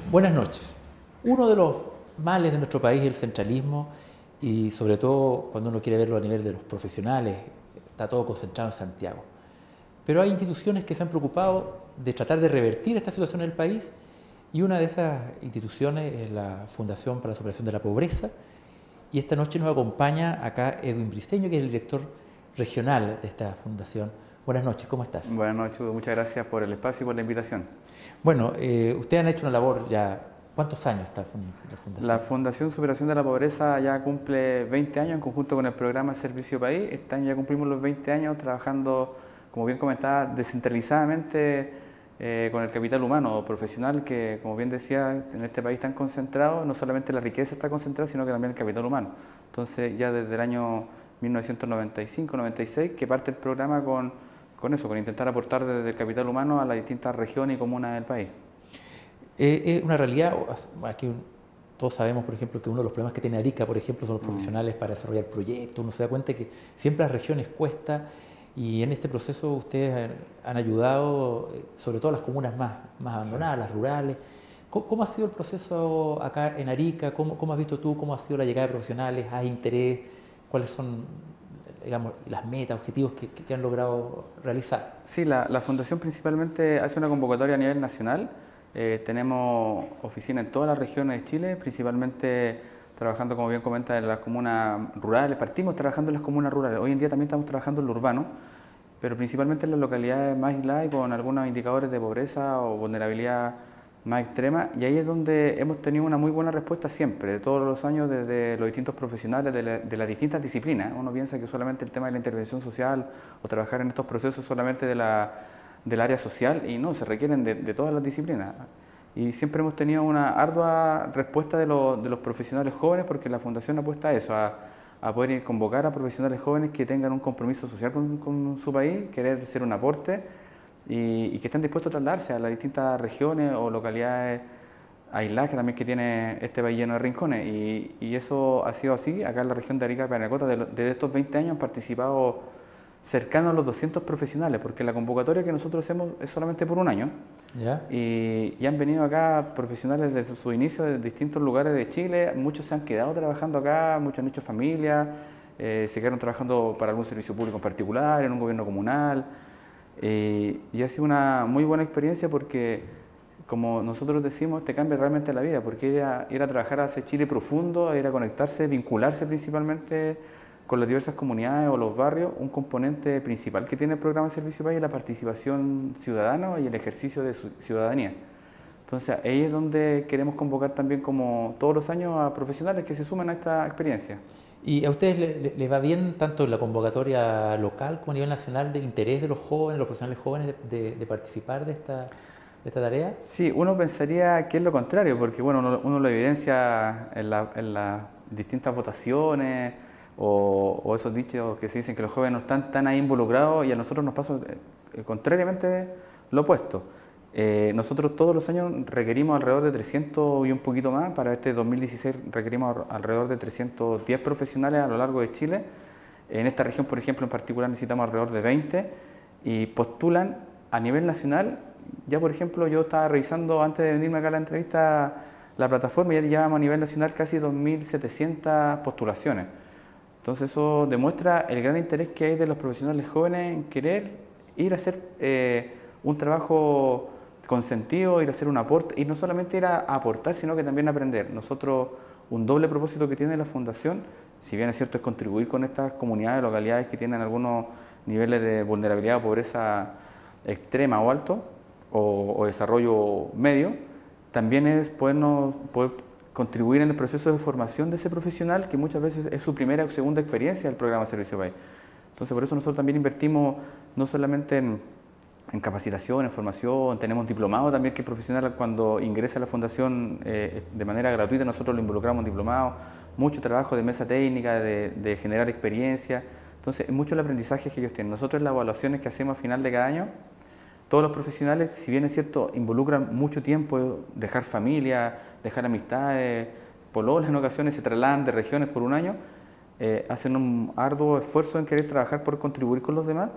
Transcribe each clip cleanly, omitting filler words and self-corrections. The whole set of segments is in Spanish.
Buenas noches. Uno de los males de nuestro país es el centralismo y sobre todo cuando uno quiere verlo a nivel de los profesionales, está todo concentrado en Santiago. Pero hay instituciones que se han preocupado de tratar de revertir esta situación en el país y una de esas instituciones es la Fundación para la Superación de la Pobreza y esta noche nos acompaña acá Edwin Briceño, que es el director regional de esta fundación. Buenas noches, ¿cómo estás? Buenas noches, Hugo. Muchas gracias por el espacio y por la invitación. Bueno, ustedes han hecho una labor ya, ¿cuántos años está la fundación? La Fundación Superación de la Pobreza ya cumple 20 años en conjunto con el programa Servicio País. Este año ya cumplimos los 20 años trabajando, como bien comentaba, descentralizadamente con el capital humano profesional que, como bien decía, en este país tan concentrado, no solamente la riqueza está concentrada, sino que también el capital humano. Entonces, ya desde el año 1995-96 que parte el programa con eso, con intentar aportar desde el capital humano a las distintas regiones y comunas del país. Es una realidad, aquí todos sabemos, por ejemplo, que uno de los problemas que tiene Arica, por ejemplo, son los profesionales para desarrollar proyectos. Uno se da cuenta que siempre las regiones cuesta y en este proceso ustedes han ayudado, sobre todo a las comunas más abandonadas, las rurales. ¿Cómo ha sido el proceso acá en Arica? ¿Cómo has visto tú cómo ha sido la llegada de profesionales? ¿Hay interés? ¿Cuáles son, digamos, las metas, objetivos que han logrado realizar? Sí, la Fundación principalmente hace una convocatoria a nivel nacional. Tenemos oficinas en todas las regiones de Chile, principalmente trabajando, como bien comenta, en las comunas rurales. Partimos trabajando en las comunas rurales. Hoy en día también estamos trabajando en lo urbano, pero principalmente en las localidades más aisladas y con algunos indicadores de pobreza o vulnerabilidad más extrema. Y ahí es donde hemos tenido una muy buena respuesta siempre, de todos los años, desde los distintos profesionales de las distintas disciplinas. Uno piensa que solamente el tema de la intervención social o trabajar en estos procesos solamente del área social, y no, se requieren de todas las disciplinas. Y siempre hemos tenido una ardua respuesta de los profesionales jóvenes, porque la Fundación apuesta a eso, a poder convocar a profesionales jóvenes que tengan un compromiso social con su país, querer ser un aporte y que estén dispuestos a trasladarse a las distintas regiones o localidades aisladas que tiene este país lleno de rincones. Y eso ha sido así. Acá en la región de Arica y Parinacota, desde estos 20 años han participado cercano a los 200 profesionales, porque la convocatoria que nosotros hacemos es solamente por un año. ¿Ya? Y han venido acá profesionales desde su inicio de distintos lugares de Chile. Muchos se han quedado trabajando acá, muchos han hecho familia, se quedaron trabajando para algún servicio público en particular, en un gobierno comunal. Y ha sido una muy buena experiencia porque, como nosotros decimos, te cambia realmente la vida, porque ir a trabajar hacia Chile profundo, ir a conectarse, vincularse principalmente con las diversas comunidades o los barrios. Un componente principal que tiene el programa de Servicio País es la participación ciudadana y el ejercicio de su ciudadanía. Entonces ahí es donde queremos convocar también, como todos los años, a profesionales que se sumen a esta experiencia. ¿Y a ustedes les va bien tanto en la convocatoria local como a nivel nacional del interés de los jóvenes, los profesionales jóvenes de participar de esta tarea? Sí, uno pensaría que es lo contrario, porque bueno, uno lo evidencia en las distintas votaciones o esos dichos que se dicen que los jóvenes no están tan ahí involucrados, y a nosotros nos pasa contrariamente lo opuesto. Nosotros todos los años requerimos alrededor de 300 y un poquito más. Para este 2016 requerimos alrededor de 310 profesionales a lo largo de Chile. En esta región, por ejemplo, en particular necesitamos alrededor de 20 y postulan a nivel nacional. Ya, por ejemplo, yo estaba revisando antes de venirme acá a la entrevista la plataforma y ya llevamos a nivel nacional casi 2.700 postulaciones. Entonces eso demuestra el gran interés que hay de los profesionales jóvenes en querer ir a hacer un trabajo con sentido, ir a hacer un aporte, y no solamente ir a aportar, sino que también aprender. Nosotros, un doble propósito que tiene la Fundación, si bien es cierto, es contribuir con estas comunidades, localidades que tienen algunos niveles de vulnerabilidad o pobreza extrema o alto, o desarrollo medio, también es poder contribuir en el proceso de formación de ese profesional, que muchas veces es su primera o segunda experiencia del programa Servicio País. Entonces, por eso nosotros también invertimos no solamente en capacitación, en formación. Tenemos un diplomado también que el profesional, cuando ingresa a la Fundación de manera gratuita, nosotros lo involucramos en diplomado. Mucho trabajo de mesa técnica, de generar experiencia. Entonces, es mucho el aprendizaje que ellos tienen. Nosotros, en las evaluaciones que hacemos a final de cada año, todos los profesionales, si bien es cierto, involucran mucho tiempo, dejar familia, dejar amistades, pololas en ocasiones, se trasladan de regiones por un año, hacen un arduo esfuerzo en querer trabajar por contribuir con los demás,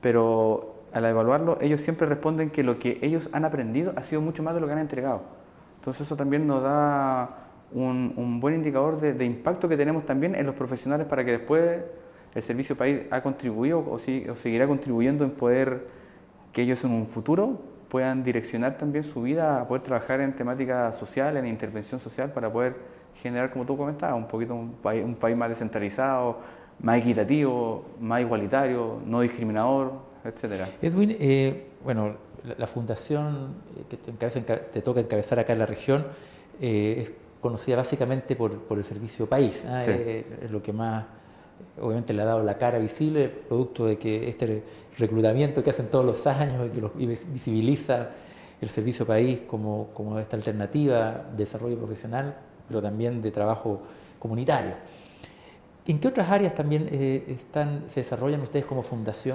pero al evaluarlo, ellos siempre responden que lo que ellos han aprendido ha sido mucho más de lo que han entregado. Entonces eso también nos da un buen indicador de impacto que tenemos también en los profesionales para que después el Servicio País ha contribuido o seguirá contribuyendo en poder que ellos en un futuro puedan direccionar también su vida a poder trabajar en temática social, en intervención social, para poder generar, como tú comentabas, un poquito un país más descentralizado, más equitativo, más igualitario, no discriminador, etcétera. Edwin, bueno, la fundación que te toca encabezar acá en la región es conocida básicamente por el Servicio País, ¿eh? Sí. Es lo que más, obviamente, le ha dado la cara visible, producto de que este reclutamiento que hacen todos los años y visibiliza el Servicio País como esta alternativa de desarrollo profesional, pero también de trabajo comunitario. ¿En qué otras áreas también se desarrollan ustedes como fundación?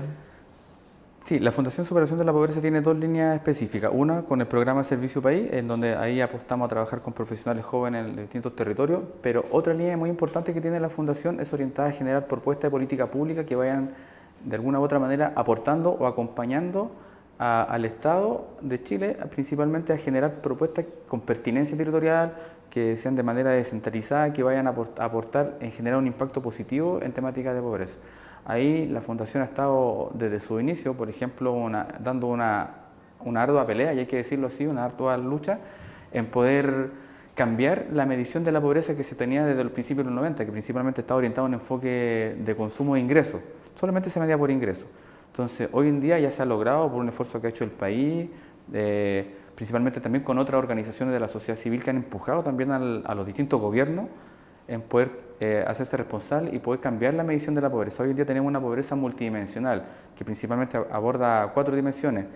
Sí, la Fundación Superación de la Pobreza tiene dos líneas específicas. Una con el programa Servicio País, en donde ahí apostamos a trabajar con profesionales jóvenes en distintos territorios, pero otra línea muy importante que tiene la Fundación es orientada a generar propuestas de política pública que vayan de alguna u otra manera aportando o acompañando al Estado de Chile, principalmente a generar propuestas con pertinencia territorial, que sean de manera descentralizada, que vayan a aportar en generar un impacto positivo en temáticas de pobreza. Ahí la Fundación ha estado desde su inicio, por ejemplo, dando una ardua pelea, y hay que decirlo así, una ardua lucha, en poder cambiar la medición de la pobreza que se tenía desde el principio de los 90, que principalmente estaba orientado a un enfoque de consumo e ingreso. Solamente se medía por ingreso. Entonces, hoy en día ya se ha logrado por un esfuerzo que ha hecho el país, principalmente también con otras organizaciones de la sociedad civil que han empujado también a los distintos gobiernos en poder hacerse responsable y poder cambiar la medición de la pobreza. Hoy en día tenemos una pobreza multidimensional que principalmente aborda 4 dimensiones: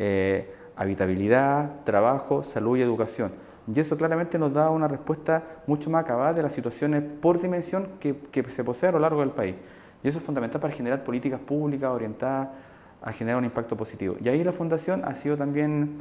habitabilidad, trabajo, salud y educación. Y eso claramente nos da una respuesta mucho más acabada de las situaciones por dimensión que se posee a lo largo del país. Y eso es fundamental para generar políticas públicas orientadas a generar un impacto positivo. Y ahí la Fundación ha sido también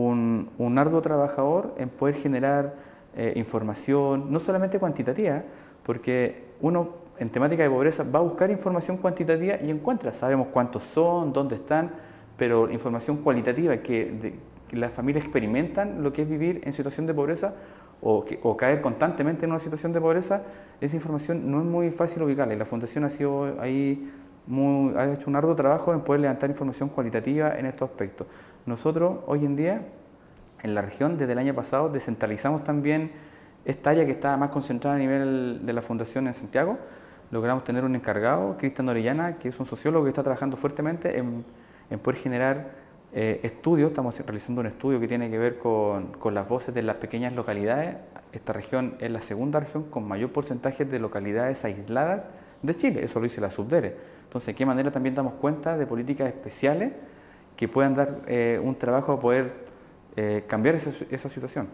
un arduo trabajador en poder generar información, no solamente cuantitativa, porque uno en temática de pobreza va a buscar información cuantitativa y encuentra, sabemos cuántos son, dónde están, pero información cualitativa que las familias experimentan lo que es vivir en situación de pobreza o caer constantemente en una situación de pobreza, esa información no es muy fácil ubicarla, y la Fundación ha sido ahí ha hecho un arduo trabajo en poder levantar información cualitativa en estos aspectos. Nosotros hoy en día en la región, desde el año pasado, descentralizamos también esta área que estaba más concentrada a nivel de la Fundación en Santiago. Logramos tener un encargado, Cristian Orellana, que es un sociólogo que está trabajando fuertemente en poder generar estudios. Estamos realizando un estudio que tiene que ver con las voces de las pequeñas localidades. Esta región es la segunda región con mayor porcentaje de localidades aisladas de Chile, eso lo dice la Subdere. Entonces, ¿de qué manera también damos cuenta de políticas especiales que puedan dar un trabajo a poder cambiar esa situación?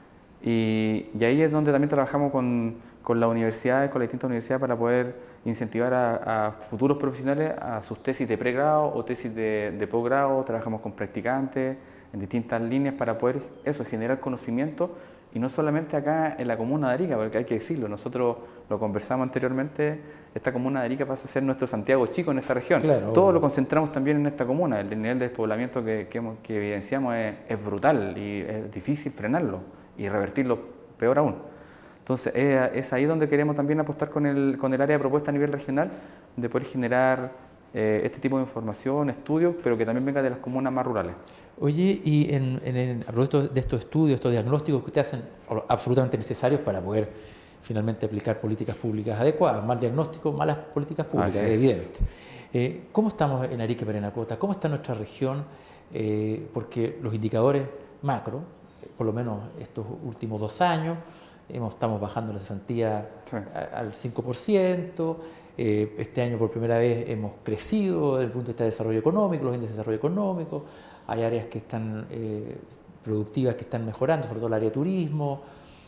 Y ahí es donde también trabajamos con las universidades, con las distintas universidades, para poder incentivar a futuros profesionales a sus tesis de pregrado o tesis de posgrado. Trabajamos con practicantes en distintas líneas para poder generar conocimiento, y no solamente acá en la comuna de Arica, porque hay que decirlo, nosotros lo conversamos anteriormente, esta comuna de Arica pasa a ser nuestro Santiago chico en esta región. Claro, todo lo concentramos también en esta comuna. El nivel de despoblamiento que evidenciamos es brutal y es difícil frenarlo y revertirlo, peor aún. Entonces es ahí donde queremos también apostar con el área de propuesta a nivel regional, de poder generar este tipo de información, estudios, pero que también venga de las comunas más rurales. Oye, y a propósito de estos estudios, estos diagnósticos que ustedes hacen, absolutamente necesarios para poder finalmente aplicar políticas públicas adecuadas, mal diagnóstico, malas políticas públicas, es evidente. ¿Cómo estamos en Arica y Parinacota? ¿Cómo está nuestra región? Porque los indicadores macro, por lo menos estos últimos 2 años, estamos bajando la cesantía al 5%, este año por primera vez hemos crecido desde el punto de vista de desarrollo económico, los índices de desarrollo económico, hay áreas que están productivas que están mejorando, sobre todo el área de turismo,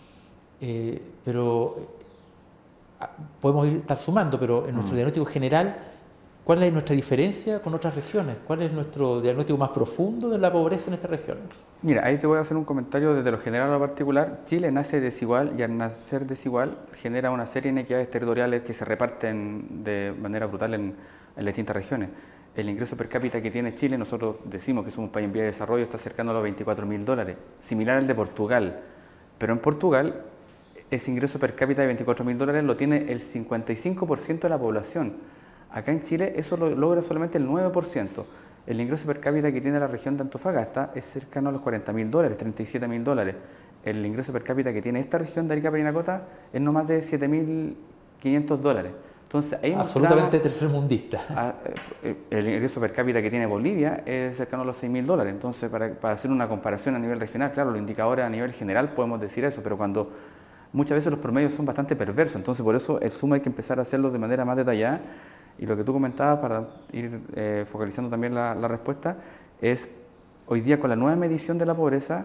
pero podemos estar sumando, pero en nuestro diagnóstico general, ¿cuál es nuestra diferencia con otras regiones? ¿Cuál es nuestro diagnóstico más profundo de la pobreza en esta región? Mira, ahí te voy a hacer un comentario desde lo general a lo particular. Chile nace desigual, y al nacer desigual genera una serie de inequidades territoriales que se reparten de manera brutal en las distintas regiones. El ingreso per cápita que tiene Chile, nosotros decimos que somos un país en vía de desarrollo, está cercano a los $24.000, similar al de Portugal. Pero en Portugal, ese ingreso per cápita de $24.000 lo tiene el 55% de la población. Acá en Chile eso lo logra solamente el 9%. El ingreso per cápita que tiene la región de Antofagasta es cercano a los $40.000, $37.000. El ingreso per cápita que tiene esta región de Arica Parinacota es no más de $7.500. Entonces, ahí absolutamente tercermundista. El ingreso per cápita que tiene Bolivia es cercano a los $6.000. Entonces, para hacer una comparación a nivel regional, claro, los indicadores a nivel general podemos decir eso, pero cuando muchas veces los promedios son bastante perversos, entonces por eso el suma hay que empezar a hacerlo de manera más detallada. Y lo que tú comentabas, para ir focalizando también la respuesta, es hoy día con la nueva medición de la pobreza,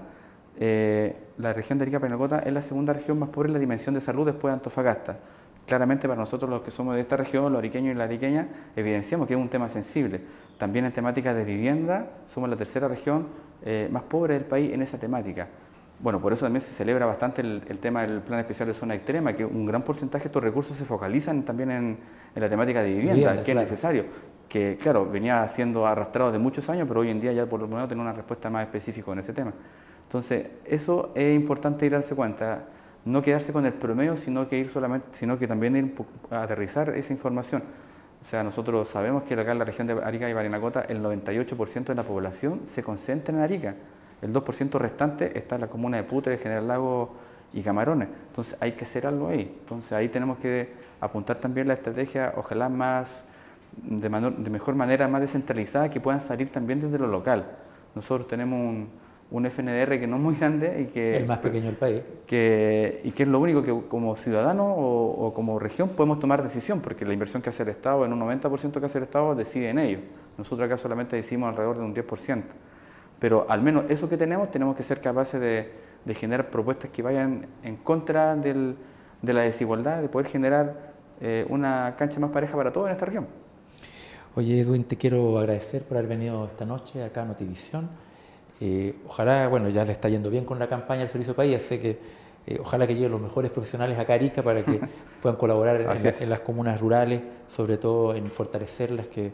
la región de Arica Parinacota es la segunda región más pobre en la dimensión de salud después de Antofagasta. Claramente para nosotros los que somos de esta región, los ariqueños y las ariqueñas, evidenciamos que es un tema sensible. También en temática de vivienda, somos la tercera región más pobre del país en esa temática. Bueno, por eso también se celebra bastante el tema del Plan Especial de Zona Extrema, que un gran porcentaje de estos recursos se focalizan también en la temática de vivienda, que claro, es necesario, que claro, venía siendo arrastrado de muchos años, pero hoy en día ya por lo menos tener una respuesta más específica en ese tema. Entonces, eso es importante ir a darse cuenta, no quedarse con el promedio, sino que también ir a aterrizar esa información. O sea, nosotros sabemos que acá en la región de Arica y Parinacota el 98% de la población se concentra en Arica. El 2% restante está en la comuna de Putre, General Lago y Camarones. Entonces hay que hacer algo ahí. Entonces ahí tenemos que apuntar también la estrategia, ojalá de mejor manera, más descentralizada, que puedan salir también desde lo local. Nosotros tenemos un FNDR que no es muy grande y que el más pequeño del país. Y que es lo único que como ciudadano o como región podemos tomar decisión, porque la inversión que hace el Estado, en un 90% que hace el Estado, decide en ello. Nosotros acá solamente decimos alrededor de un 10%. Pero al menos eso que tenemos que ser capaces de generar propuestas que vayan en contra de la desigualdad, de poder generar una cancha más pareja para todos en esta región. Oye, Edwin, te quiero agradecer por haber venido esta noche acá a Notivisión. Ojalá, bueno, ya le está yendo bien con la campaña del Servicio País, sé que ojalá que lleguen los mejores profesionales acá a Arica para que puedan colaborar en las comunas rurales, sobre todo en fortalecerlas, que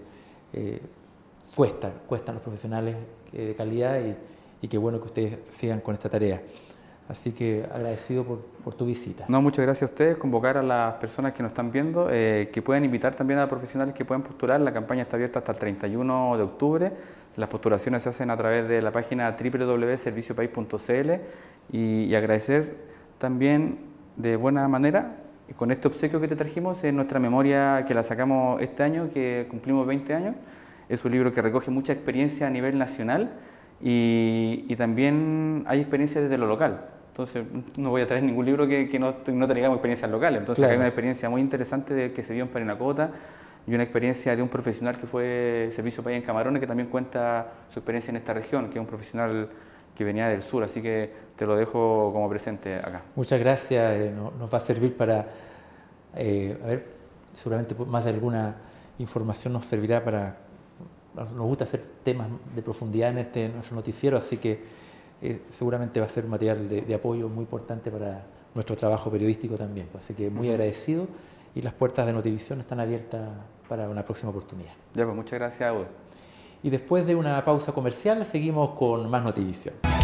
cuestan los profesionales de calidad y qué bueno que ustedes sigan con esta tarea. Así que agradecido por tu visita. No, muchas gracias a ustedes, convocar a las personas que nos están viendo, que puedan invitar también a profesionales que puedan postular. La campaña está abierta hasta el 31 de octubre. Las postulaciones se hacen a través de la página www.serviciopaís.cl y agradecer también de buena manera con este obsequio que te trajimos en nuestra memoria que la sacamos este año, que cumplimos 20 años. Es un libro que recoge mucha experiencia a nivel nacional y también hay experiencia desde lo local. Entonces, no voy a traer ningún libro que no traigamos experiencias locales. Entonces, claro, hay una experiencia muy interesante que se dio en Parinacota y una experiencia de un profesional que fue Servicio País en Camarones, que también cuenta su experiencia en esta región, que es un profesional que venía del sur. Así que te lo dejo como presente acá. Muchas gracias. Nos va a servir para, a ver, seguramente más de alguna información nos servirá para... Nos gusta hacer temas de profundidad en nuestro noticiero, así que seguramente va a ser material de apoyo muy importante para nuestro trabajo periodístico también. Así que muy agradecido y las puertas de Notivisión están abiertas para una próxima oportunidad. Ya, pues muchas gracias, Aude. Y después de una pausa comercial seguimos con más Notivisión.